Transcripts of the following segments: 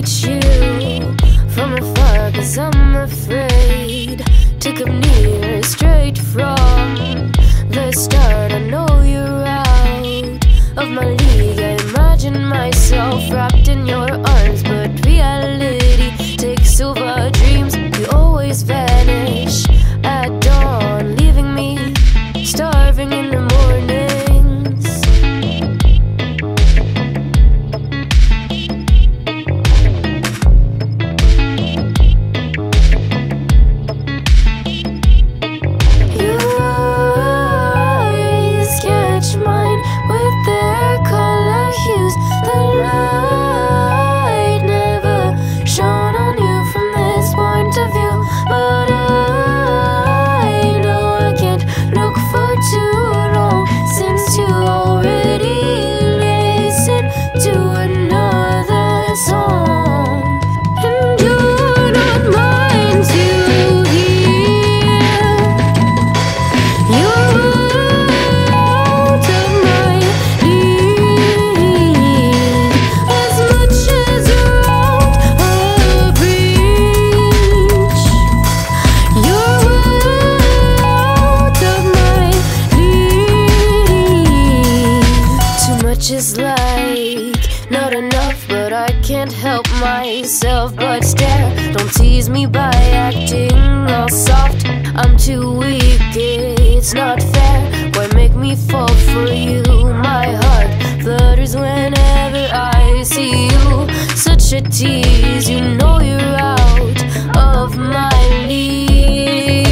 reach you from afar, 'cause I'm afraid to come near. Straight from the start, I know you're out of my league. I imagine myself wrapped in your arms, but reality takes over dreams. You always vanish at dawn, leaving me starving in the mornings. Your eyes catch mine with their color hues. The light never shone on you from this point of view, but I know I can't look for too long, since you already listen to another song. And you're not mine to hear. You're out of my league, as much as you're out of reach. You're out of my league. Too much is like not enough, but I can't help myself but stare. Don't tease me by acting all soft, I'm too weak, it's not fair. Why make me fall for you? My heart flutters whenever I see you. Such a tease, you know you're out of my league.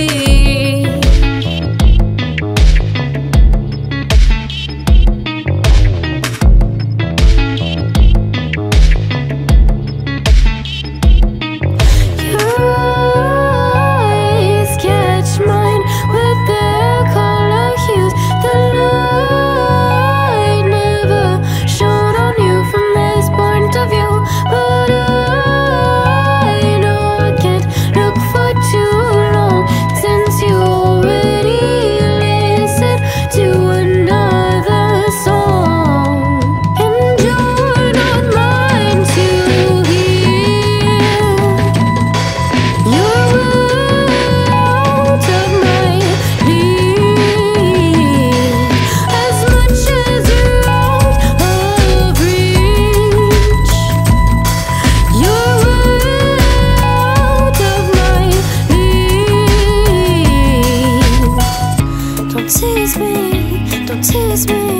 Your eyes catch mine with their color hues. The light never shone on you from this point of view, but I know I can't look for too long, since you already listened to another song. And you're not mine to hear. You're out of my league, as much as you're out of reach. You're out of my league. Don't tease me, don't tease me.